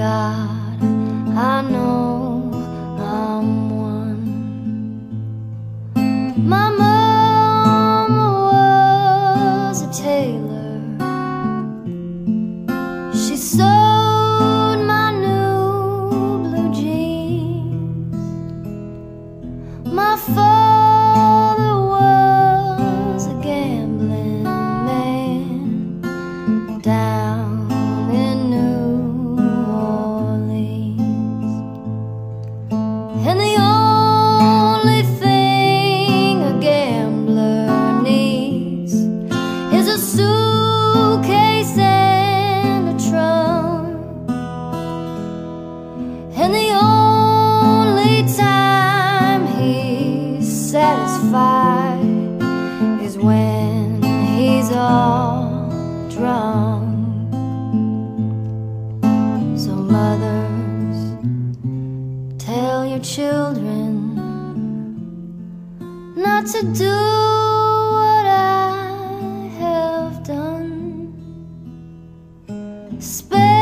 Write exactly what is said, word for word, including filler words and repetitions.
God, I know I'm one. My mama was a tailor. She sewed my new blue jeans. My father was a gambling man down in New Orleans. And the only thing a gambler needs is a suitcase and a trunk. And the only time he's satisfied is when he's all drunk. So mothers, tell your children not to do what I have done. Spare